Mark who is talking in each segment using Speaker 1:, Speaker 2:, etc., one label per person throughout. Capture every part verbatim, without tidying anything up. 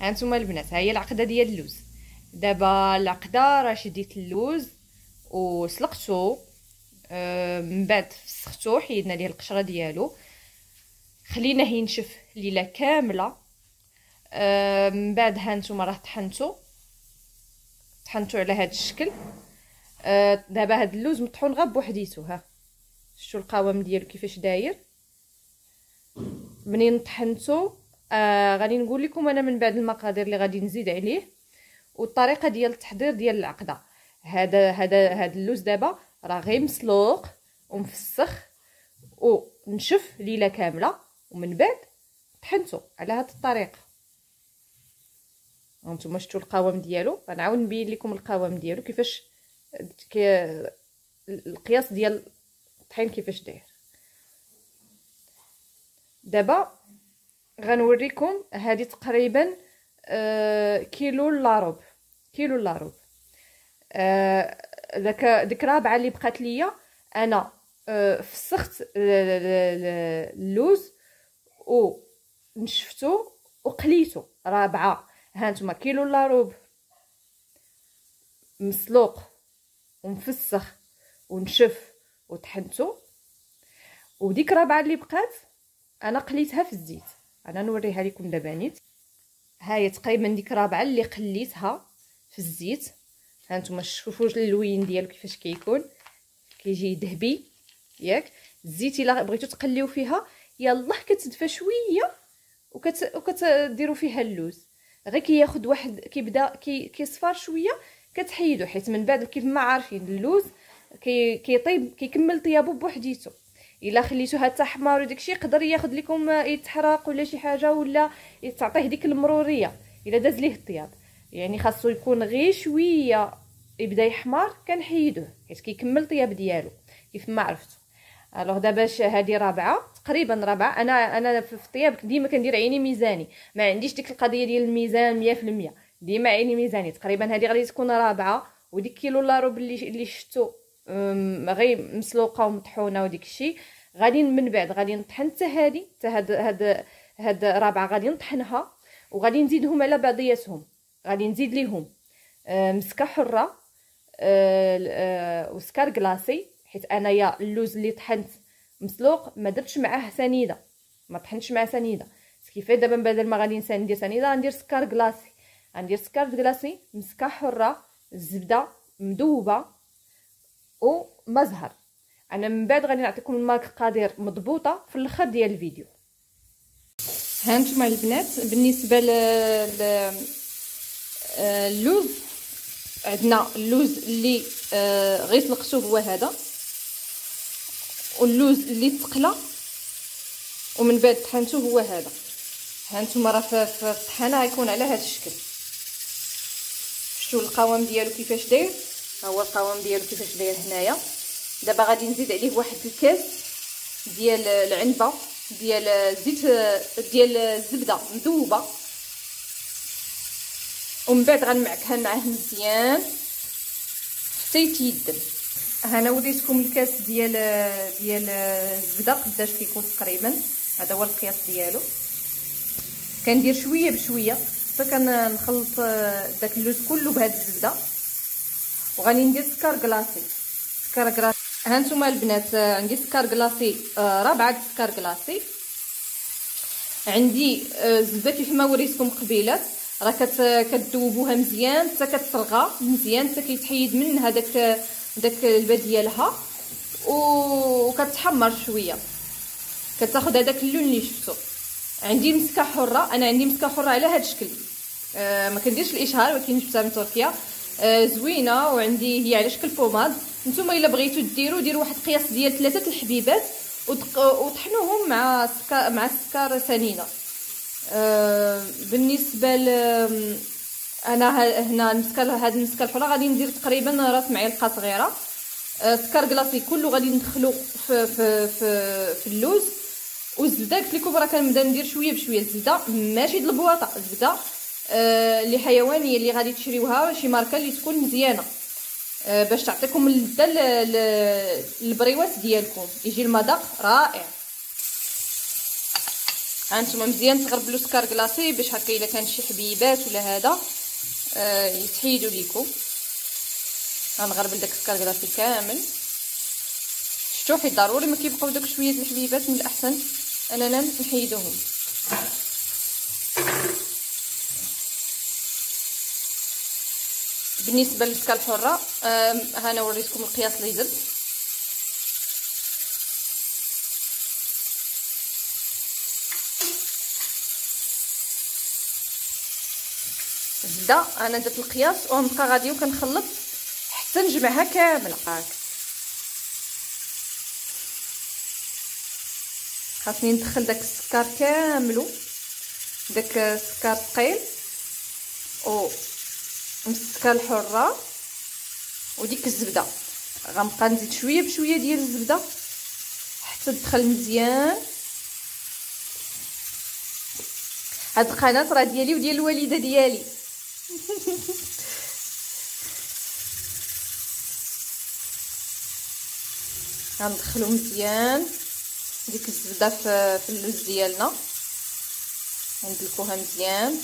Speaker 1: هانتوما البنات، ها هي العقده ديال اللوز. دابا العقده راه شديت اللوز وسلقته، آه من بعد فسختو، حيدنا ليه القشره ديالو، خليناه ينشف ليله كامله. آه من بعد هانتوما راه طحنتو طحنتو على هذا الشكل. آه دابا هاد اللوز مطحون غير بوحديتو، ها شفتوا القوام ديالو كيفاش داير. منين طحنتو آه غادي نقول لكم انا من بعد المقادير اللي غادي نزيد عليه والطريقه ديال التحضير ديال العقده. هذا هذا هذا اللوز دابا راه غير مسلوق ومفسخ ونشف ليله كامله، ومن بعد طحنتو على هذه الطريقه. هانتوما شفتوا القوام ديالو، غنعاود نبين لكم القوام ديالو كيفاش كي القياس ديال الطحين كيفاش داير. دابا غنوريكم هذه تقريبا آه كيلو الا ربع كيلو الا ربع. آه داك ديك رابعه اللي بقات ليا انا آه فسخت اللوز ونشفتو وقليتو. رابعه هانتوما كيلو الا ربع مسلوق ومفسخ ونشف وطحنتو، وديك رابعه اللي بقات انا قليتها في الزيت. انا نوريها لكم دابا نيت. ها هي تقريبا ديك رابعه اللي قليتها في الزيت. هانتوما شوفوا اللوين ديالو كيفاش كيكون، كيجي ذهبي ياك. الزيت الا بغيتو تقليو فيها يلاه كتدفى شويه وكت وكتديروا فيها اللوز، غير كياخذ واحد كيبدا كي كيصفر شويه كتحيدو، حيت من بعد كيف ما عارفين اللوز كي كيطيب كيكمل طيابو بوحديتو. الا خليتوه حتى حمار وداكشي يقدر ياخذ لكم يتحرق ولا شي حاجه، ولا تعطيه ديك المروريه الا داز ليه الطياب. يعني خاصو يكون غير شويه يبدا يحمر كنحيدوه حيت كيكمل طياب ديالو كيف ما عرفتوا. الوغ دابا هذه رابعه تقريبا رابعه. انا انا في الطياب ديما كندير عيني ميزاني، ما عنديش ديك القضيه ديال الميزان مية في المية، ديما عيني ميزاني. تقريبا هذه غادي تكون رابعه، وديك كيلو لا ربع اللي اللي شفتو غير مسلوقه ومطحونه وديك الشيء غادي من بعد غادي نطحن حتى هذه حتى هاد هاد هاد رابعه غادي نطحنها، وغادي نزيدهم على بعضياتهم. غادي نزيد ليهم آه مسكه حره آه آه وسكر كلاصي، حيت انايا اللوز اللي طحنت مسلوق ما درتش معاه سنيده، ما طحنتش معاه سنيده. كيفاه دابا بدل ما غادي ندير سنيده غندير سكر كلاصي. غندير سكر كلاصي، مسكه حره، الزبده مذوبه وما زهر. انا من بعد غادي نعطيكم المقادير مضبوطه في الاخر ديال الفيديو. هانتوما البنات بالنسبه للوز، عندنا اللوز اللي غير سلقتو هو هذا، واللوز اللي تقلى ومن بعد طحنتو هو هذا. هانتوما راه في الطحانه غيكون على هذا الشكل. شفتوا القوام ديالو كيفاش داير؟ ها هو القوام ديالو كيفاش داير هنايا. دابا غادي نزيد عليه واحد الكاس ديال العنبه ديال زيت ديال الزبده مذوبه، ومن بعد غنمعكها معاه مزيان حتى يتيدم. هنا وريتكم الكاس ديال ديال الزبده قداش كيكون تقريبا. هذا هو القياس ديالو. كندير شويه بشويه حتى كنخلط داك اللوز كله بهاد الزبده، وغادي ندير سكر كلاصي. سكر كلاصي هانتوما البنات عندي سكر كلاصي ربعه سكر كلاصي. عندي الزبده كيف ما وريتكم قبيله، راه كتذوبوها مزيان حتى كتصرغى مزيان حتى كيتحيد منها داك داك البا ديالها وكتحمر شويه، كتاخذ هذاك اللون اللي شفتو. عندي مسكه حره، انا عندي مسكه حره على هذا الشكل. آه ما كنديرش الاشهار ولكن جبتها من تركيا، آه زوينه وعندي هي على شكل بوماد. نتوما الا بغيتو ديروا ديروا واحد القياس ديال ثلاثه الحبيبات وطحنوهم مع السكر مع السكر سنينه. آه بالنسبه ل انا هنا المسكر هذا المسكر الحره غادي ندير تقريبا راس معلقه صغيره. آه سكر كلاصي كله غادي ندخلو في في في, في اللوز. والزبده قلت لكم راه كنبدا ندير شويه بشويه. الزبده ماشي د البواطه، الزبده آه اللي حيوانيه اللي غادي تشريوها شي ماركه اللي تكون مزيانه آه باش تعطيكم اللذه للبريوات ديالكم، يجي المذاق رائع. هانتوما مزيان تغربلوا سكر كلاصي باش هكا الا كان شي حبيبات ولا هذا آه يتحيدوا ليكم. غنغربل داك السكر كلاصي كامل. شفتوا حيت ضروري ما كيبقاو داك شويه د الحبيبات، من الاحسن اننا نحيدوهم. بالنسبه للسكر الحره آه ها انا وريتكم القياس اللي درت. الزبده انا درت القياس ونبقى غادي وكنخلط حتى نجمعها كامله. هاك خاصني ندخل داك السكر كاملو، داك السكر الثقيل و السكر الحره وديك الزبده. غنبقى نزيد شويه بشويه ديال الزبده حتى تدخل مزيان. هاد القناه راه ديالي وديال الوالده ديالي. غندخلو مزيان ديك الزبده في, في اللوز ديالنا، غندلكوها مزيان.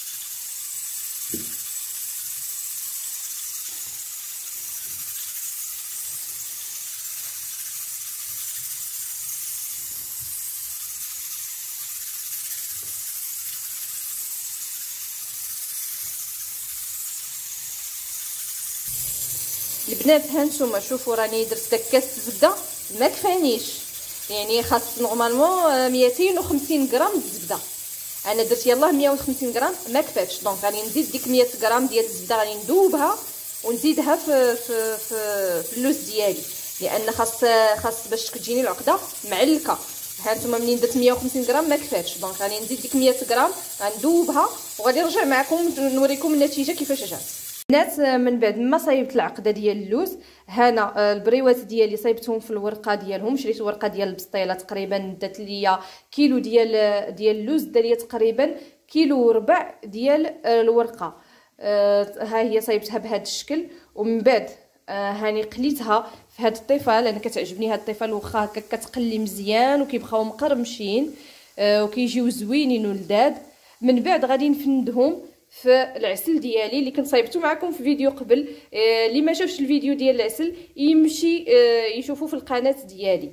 Speaker 1: البنات هانتوما شوفوا راني درت داك كاس الزبده ما كفانيش، يعني خاص نورمالمون مئتين وخمسين غرام الزبده. انا درت يلاه مئة وخمسين غرام ما كفاتش، دونك غادي نزيد ديك مئة غرام ديال الزبده، غادي ندوبها ونزيدها في في في, في اللوز ديالي، لان خاص خاص باش تجيني العقده معلكه. هانتوما منين درت مئة وخمسين غرام ما كفاتش، دونك غادي نزيد ديك مئة غرام غندوبها وغادي نرجع معكم نوريكم النتيجه كيفاش جات. البنات من بعد ما صايبت العقده ديال اللوز، هنا البريوات ديالي صايبتهم في الورقه ديالهم. شريت ورقه ديال البسطيله تقريبا دات ليا كيلو ديال ديال اللوز، دار ليا تقريبا كيلو وربع ديال الورقه. آه ها هي صايبتها بهذا الشكل، ومن بعد آه هاني قليتها في هذا الطيفال. انا كتعجبني هذا الطيفال واخا هكا كتقلي مزيان وكيبقاو مقرمشين آه وكيجيو زوينين ولذاذ. من بعد غادي نفندهم في العسل ديالي اللي كنت صايبته معكم في فيديو قبل. آه اللي ما شافش الفيديو ديال العسل يمشي آه يشوفوا في القناه ديالي.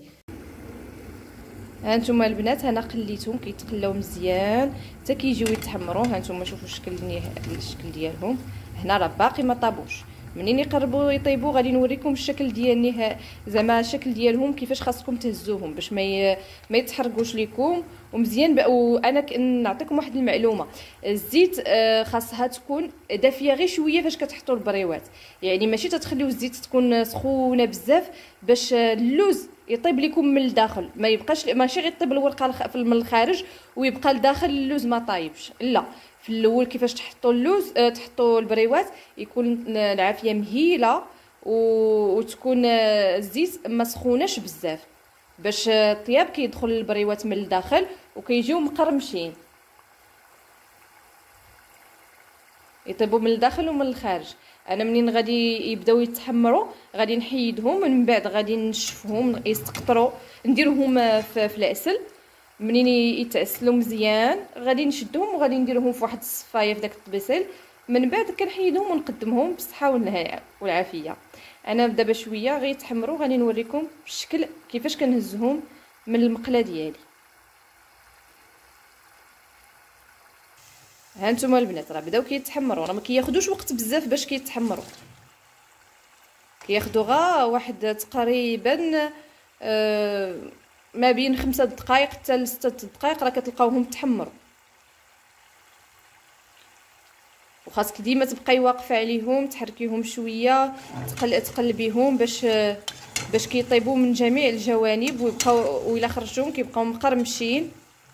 Speaker 1: هانتوما البنات انا قليتهم كيتقلاو مزيان حتى كيجيو يتحمروا. هانتوما شوفوا الشكل الشكل ديالهم، هنا راه باقي ما طابوش. منين يقربوا يطيبوا غادي نوريكم الشكل ديال النهايه، زعما الشكل ديالهم كيفاش خاصكم تهزوهم باش ما ما يتحرقوش لكم ومزيان. وانا نعطيكم واحد المعلومه، الزيت خاصها تكون دافيه غير شويه فاش كتحطوا البريوات، يعني ماشي تتخليو الزيت تكون سخونه بزاف باش اللوز يطيب لكم من الداخل، ما يبقاش ماشي غير طيب الورقه من الخارج ويبقى الداخل اللوز ما طايبش. لا، في الاول كيفاش تحطوا اللوز أه تحطوا البريوات يكون العافيه مهيله وتكون الزيت ما سخوناش بزاف باش الطياب كيدخل البريوات من الداخل وكيجيو مقرمشين، يطيبوا من الداخل ومن الخارج. انا منين غادي يبداو يتحمروا غادي نحيدهم، من بعد غادي نشفهم يستقطروا نديرهم في, في العسل. منين يتعسلوا مزيان غادي نشدهم وغادي نديرهم في واحد الصفايه في داك الطبيسيل. من بعد كنحيدهم ونقدمهم بالصحه والعافيه. انا دابا شويه غيتحمروا غادي نوريكم الشكل كيفاش كنهزهم من المقله ديالي. هانتوما البنات راه بداو كيتحمروا، راه ما كياخذوش وقت بزاف باش كيتحمروا، كياخذوا غا واحد تقريبا آه ما بين خمسة دقائق حتى لستة دقائق راه كتلقاوهم تحمروا. وخاصك ديما تبقاي واقفه عليهم تحركيهم شويه تقل تقلبيهم باش باش كيطيبوا من جميع الجوانب ويبقاو وإلا خرجتهم كيبقاو مقرمشين.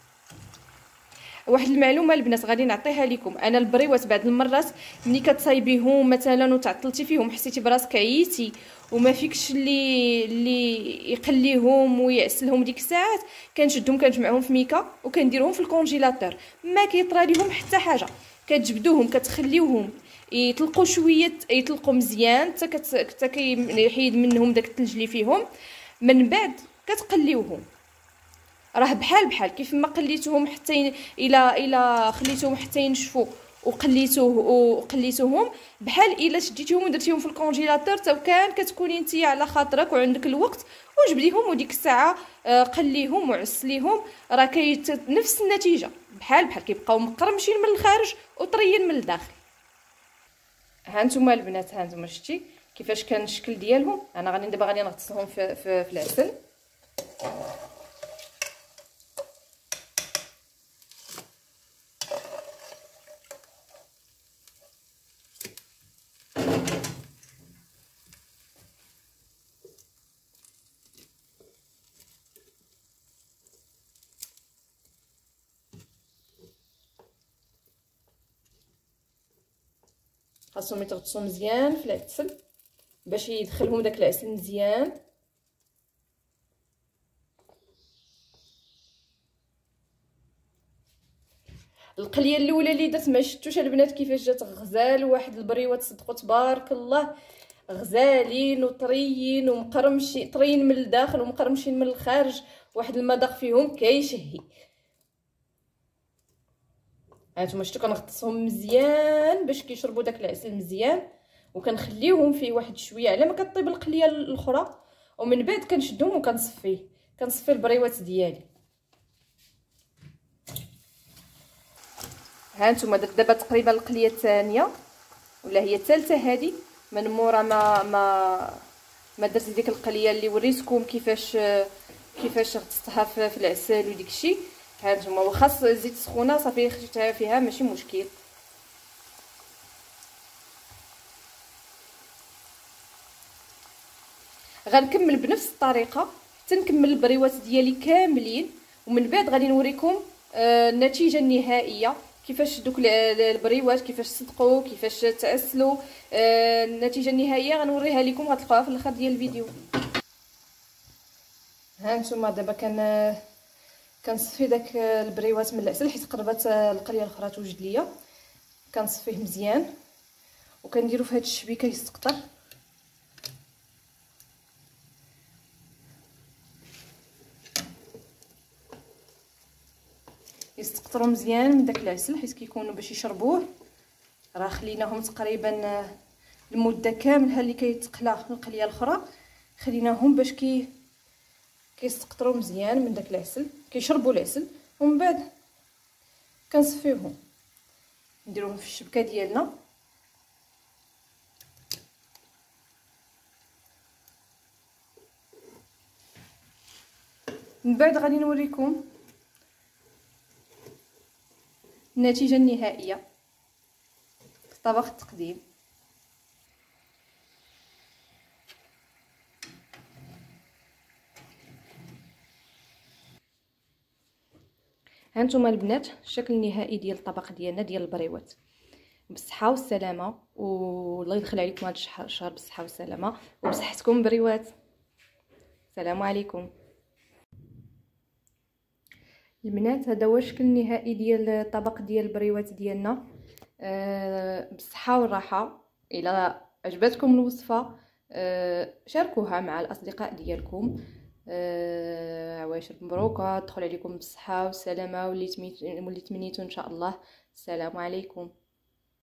Speaker 1: واحد المعلومه البنات غادي نعطيها لكم، انا البريوات بعض المرات ملي كتصايبيهم مثلا وتعطلتي فيهم حسيتي براسك عييتي وما فيكش اللي اللي يقليهم ويعسلهم ديك الساعات، كنشدهم كنجمعهم في ميكا وكنديرهم في الكونجيلاتور، ما كيطرى ليهم حتى حاجه. كتجبدوهم كتخليوهم يطلقوا شويه يطلقوا مزيان حتى حتى كيحيد منهم داك الثلج اللي فيهم، من بعد كتقليوهم راه بحال بحال كيف ما قليتوهم حتى الى الى خليتوهم حتى ينشفوا وقليتوه وقليتوهم، بحال الا شديتيهم ودرتيهم في الكونجيلاتور تا كان كتكوني نتيا على خاطرك وعندك الوقت وجبديهم وديك الساعه قليهم وعسليهم، راه كاين نفس النتيجه بحال بحال كيبقاو مقرمشين من الخارج وطريين من الداخل. ها نتوما البنات، ها نتوما شتي كيفاش كان الشكل ديالهم. انا غادي دابا غادي نغطسهم في, في, في العسل. خاصهم يتغطسوا مزيان في العسل باش يدخلهم داك العسل مزيان. القليه الاولى اللي درت ما شفتوش البنات كيفاش جات غزال، واحد البريوات صدقوا تبارك الله غزالين وطريين ومقرمشين، طريين من الداخل ومقرمشين من الخارج، واحد المذاق فيهم كيشهي. هانتوما شفتوا كنغطسهم مزيان باش كيشربوا داك العسل مزيان، وكنخليوهم فيه واحد شويه على ما كطيب القليه الاخرى، ومن بعد كنشدهم وكنصفيه كنصفي البريوات ديالي. هانتوما درت دابا تقريبا القليه الثانيه ولا هي الثالثه هذه من مورا ما ما ما درت ديك القليه اللي وريتكم كيفاش كيفاش غطستها في العسل وديك الشيء. هانتوما وخاص الزيت سخونه صافي خديتها فيها ماشي مشكل. غنكمل بنفس الطريقه حتى نكمل البريوات ديالي كاملين، ومن بعد غادي نوريكم آه النتيجه النهائيه كيفاش دوك البريوات كيفاش صدقوا كيفاش تعسلوا. آه النتيجه النهائيه غنوريها لكم غتلقاوها في الاخر ديال الفيديو. هانتوما دابا كان كنصفي داك البريوات من العسل حيت قربت القليه الاخرى توجد ليا، كنصفيه مزيان وكنديرو في هاد الشبيكه يستقطر. يستقطروا مزيان من داك العسل حيت كيكونوا باش يشربوه. راه خليناهم تقريبا المده كاملها اللي كيتقلى القليه الاخرى خليناهم باش كي كيستقطروا مزيان من داك العسل، كيشربوا العسل، ومن بعد كنصفيوهم نديروهم في الشبكه ديالنا. من بعد غادي نوريكم النتيجه النهائيه في طبق التقديم. هانتوما البنات الشكل النهائي ديال الطبق ديالنا ديال البريوات. بالصحه والسلامه، والله يدخل عليكم هذا الشهر بالصحه والسلامه وبصحتكم بريوات. السلام عليكم البنات. هذا هو الشكل النهائي ديال الطبق ديال البريوات ديالنا. أه بالصحه والراحه. الى عجبتكم الوصفه أه شاركوها مع الاصدقاء ديالكم. أه عواشر مبروكه، تدخل عليكم بالصحه والسلامه واللي تمنيتو ان شاء الله. السلام عليكم.